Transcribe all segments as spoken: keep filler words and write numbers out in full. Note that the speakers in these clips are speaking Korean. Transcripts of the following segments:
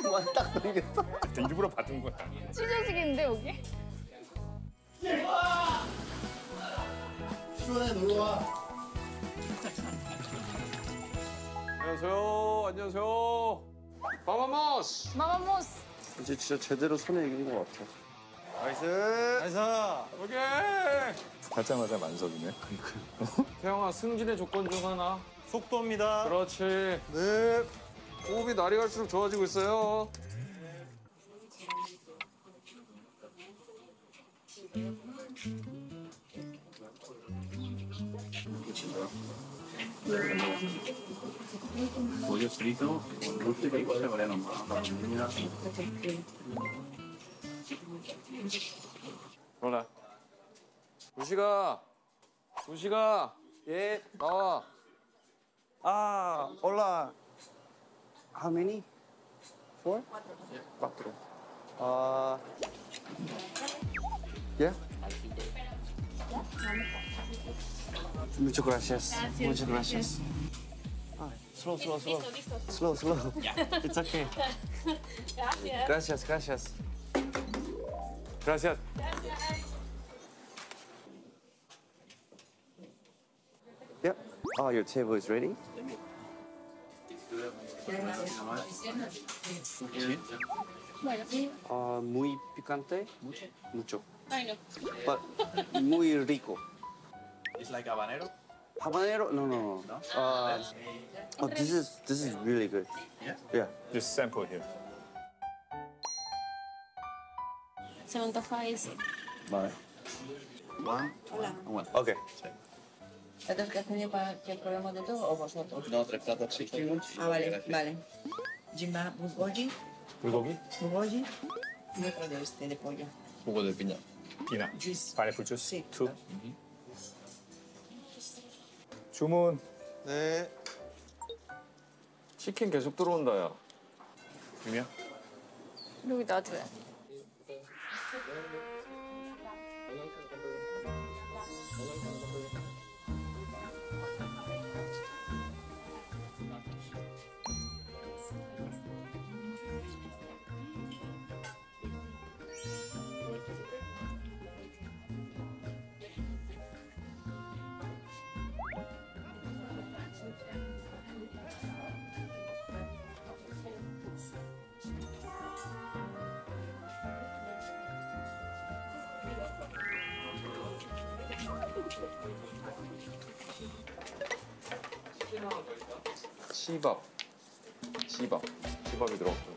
그만 딱 넘겼어. 일부러 받은 거야. 찢어지겠는데 여기? 시원해 놀러와. 안녕하세요. 안녕하세요. 바바모스. 마마모스. 이제 진짜 제대로 손에 익은 것 같아. 나이스. 나이스. 오케이. 받자마자 만석이네. 태영아, 승진의 조건 중 하나. 속도입니다. 그렇지. 네. 호흡이 날이 갈수록 좋아지고 있어요. pollo frito con rústica y pollo moreno. 올라. 우시가. 우시가. 예, 나와. 아, 올라. How many? Four? Cuatro. Uh, yeah? Muchas gracias. Muchas gracias. Ah, slow, slow, slow. Slow, slow. It's okay. Gracias, gracias. gracias. Yep. Oh, your table is ready? Uh, muy picante? Mucho. Mucho. I know. But muy rico. It's like habanero. Habanero? No, no, no. Uh, oh, this is this is really good. Yeah. Yeah. Just sample here. Se me antoja ese. Vale. One. Hola. One. Okay. ¿Platos que has pedido para que probemos de todo o vosotros? No, tres platos chicken. Ah, vale, vale. Jimba bulgogi, 불고기, bulgogi y otro de este, de pollo. Jugo de piña. 피나, Juice. 파인애플 주스, Sí. 투. 주문. 네. 치킨 계속 들어온다, 야. 유미야. 여기 놔줘요. 치밥. 치밥. 치밥이 들어갔고.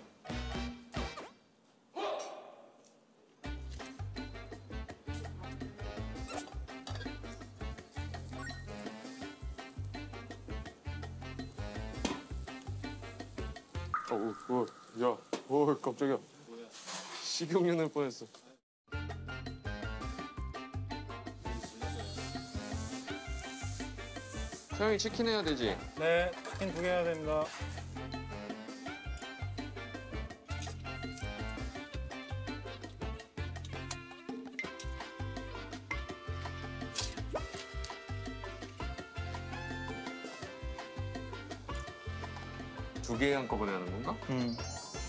어우, 어, 야, 어, 깜짝이야. 식용유 낼 뻔했어. 태영이 치킨 해야 되지? 네, 치킨 두 개 해야 됩니다. 두 개 한꺼번에 하는 건가? 음.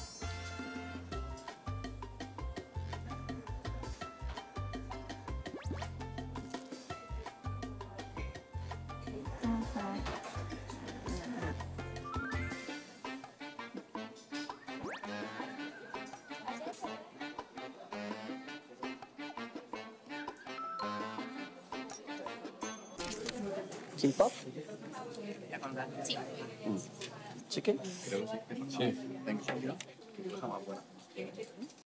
김밥? Sí. Chicken? Creo que sí. Sí. Thank you. Está más buena.